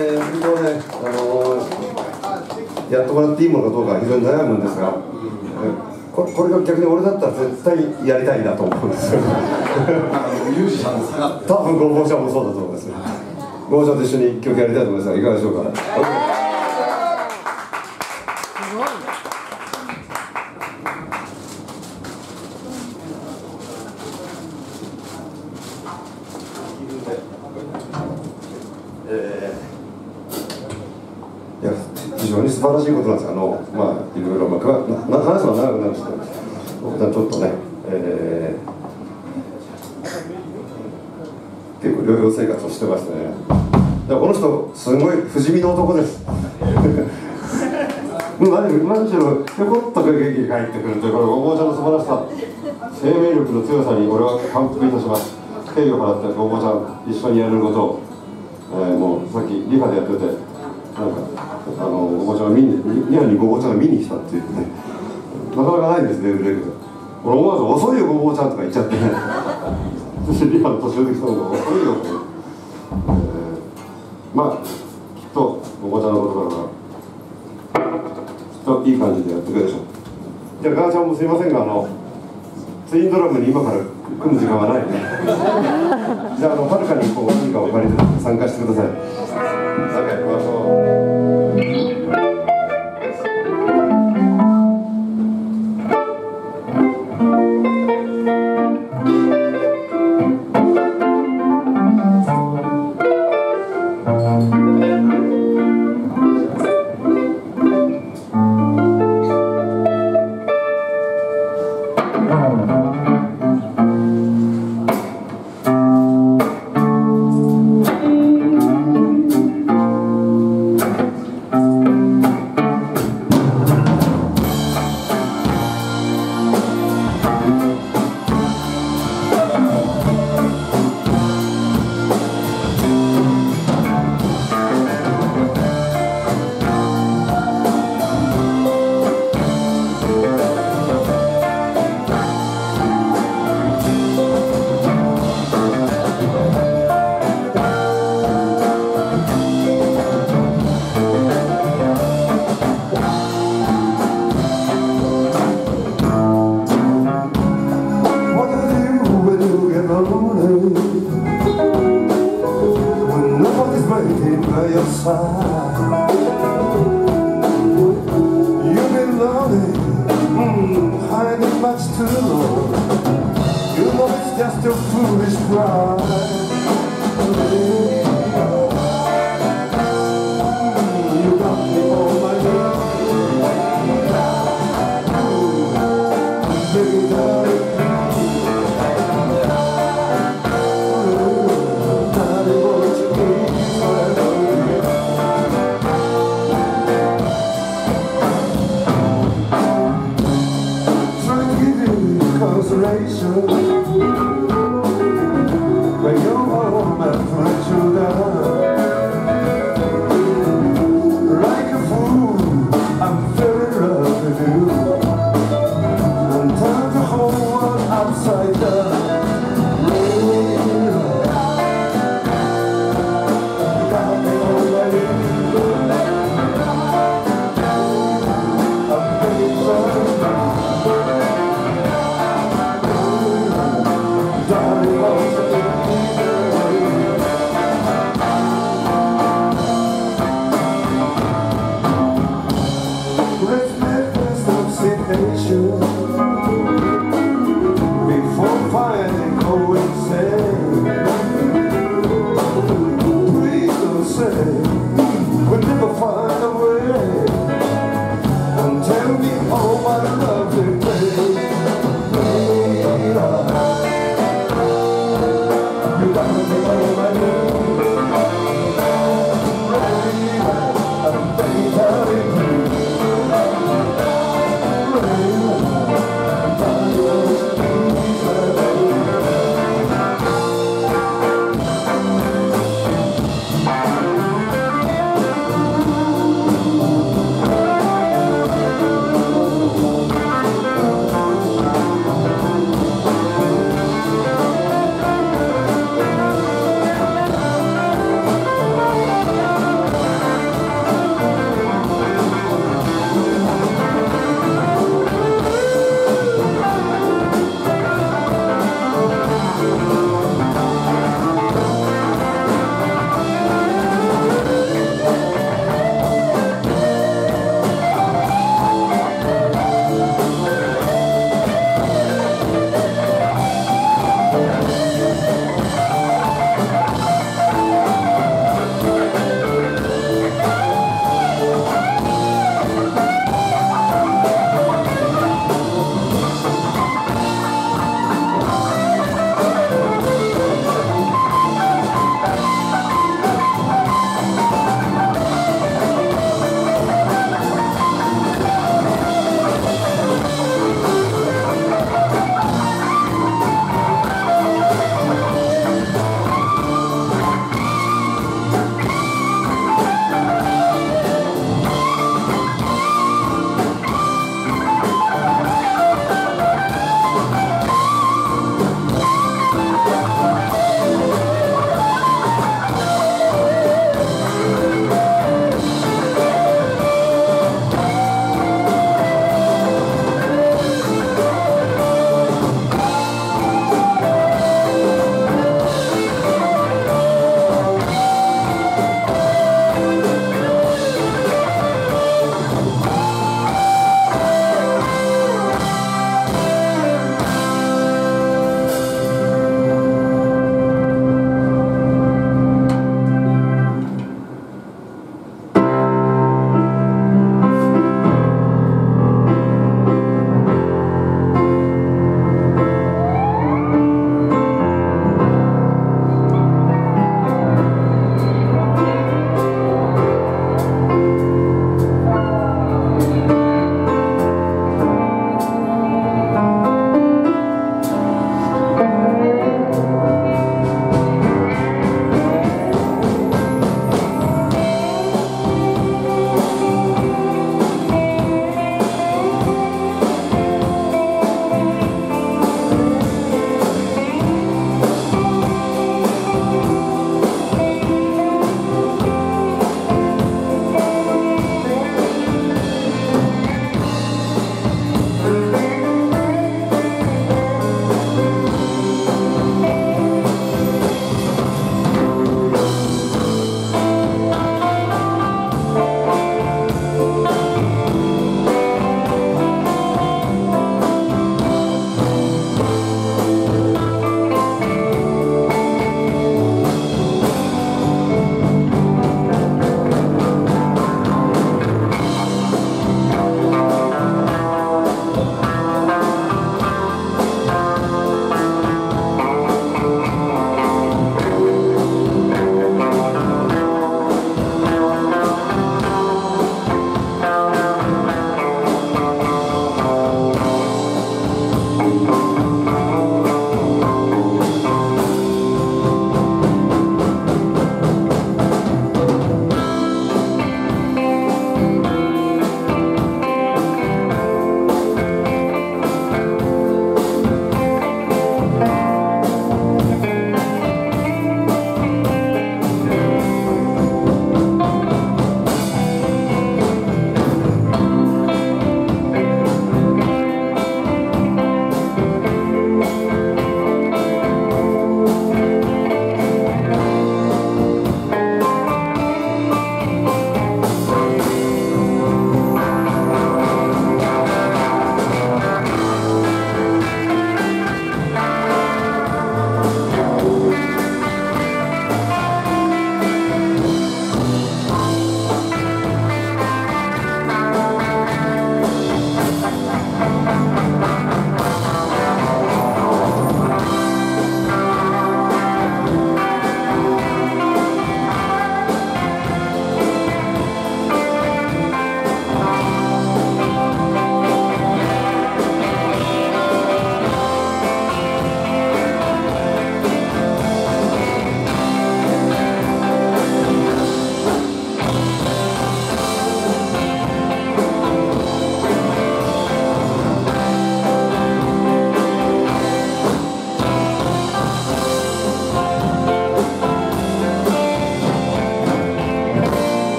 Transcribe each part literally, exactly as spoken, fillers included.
えー、本当ね、あのー、やってもらっていいものかどうか非常に悩むんですが、えー、こ, これが逆に俺だったら絶対やりたいなと思うんですよ。 ミュージシャンの差が多分ごぼうちゃんもそうだと思いますよ。ごぼうちゃんと一緒に一曲やりたいと思いますが、いかがでしょうか。えー、いや非常に素晴らしいことなんですが、あのまあいろいろ、まあ、な話すのは長くなるんですけど、僕はちょっとね、えー、結構療養生活をしてましてね、だからこの人すごい不死身の男です。むしろひょこっと元気に帰ってくるというこのごぼうちゃんの素晴らしさ、生命力の強さに俺は感服いたします。敬意を払ってごぼうちゃん一緒にやれることを、えー、もうさっきリハでやってて、なんかあのごぼうちゃんが見にリハにごぼうちゃんが見に来たって言ってね、なかなかないんですね、売れるけど。俺思わず遅いよごぼうちゃんとか言っちゃってね。そしてリハの途中で来たのが遅いよって、えー、まあきっとごぼうちゃんのことだからきっといい感じでやってくれるでしょう。じゃあ母ちゃんもすいませんが、あのツインドラムに今から組む時間はないね。じゃあ、あのはるかにこう何かを借りて参加してください。なんかやりましょう。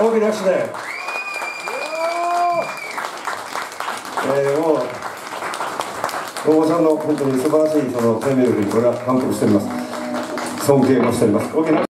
大きな拍手で、えー、もう大坊ちゃんの本当に素晴らしいその生命力に俺は感服しております。尊敬もしております。大きな